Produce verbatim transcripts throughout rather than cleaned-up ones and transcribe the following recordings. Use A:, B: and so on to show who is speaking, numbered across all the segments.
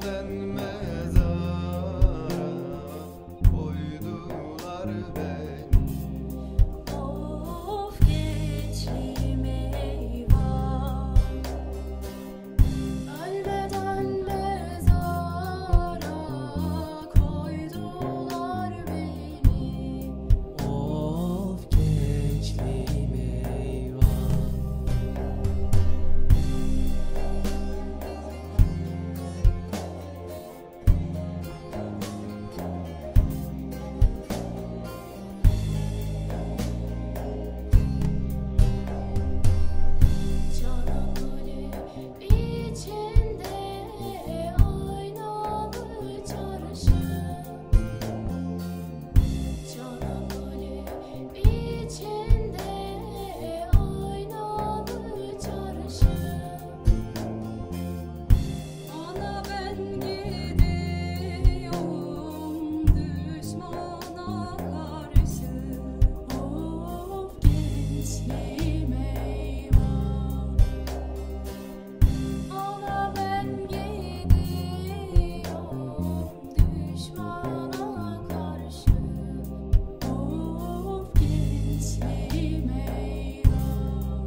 A: Senden mezara koydular beni.
B: Of gençliğim eyvah, ölmeden mezara koydular beni.
C: Of gençliğim eyvah.
B: Çanakkale içinde aynalı çarşı, Çanakkale içinde aynalı çarşı. Ana ben gidiyorum düşmana karşı. Of gençliğim eyvah, ana ben gidiyorum düşmana karşı. Of gençliğim eyvah.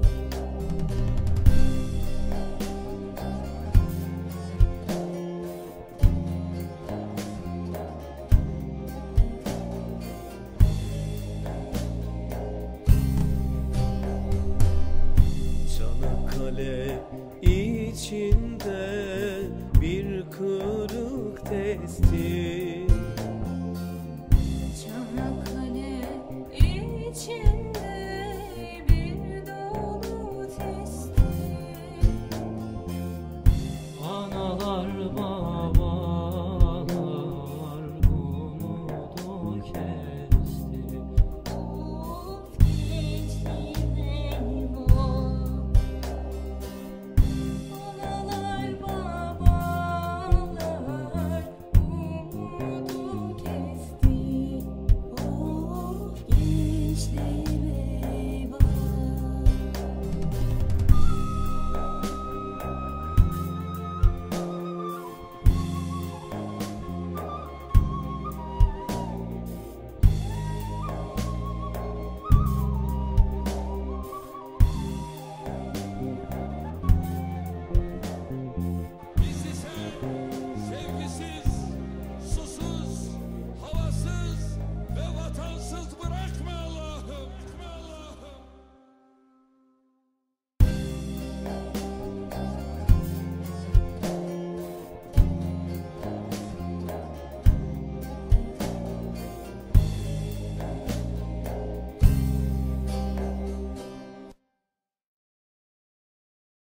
C: Çanakkale içinde bir kırık testi.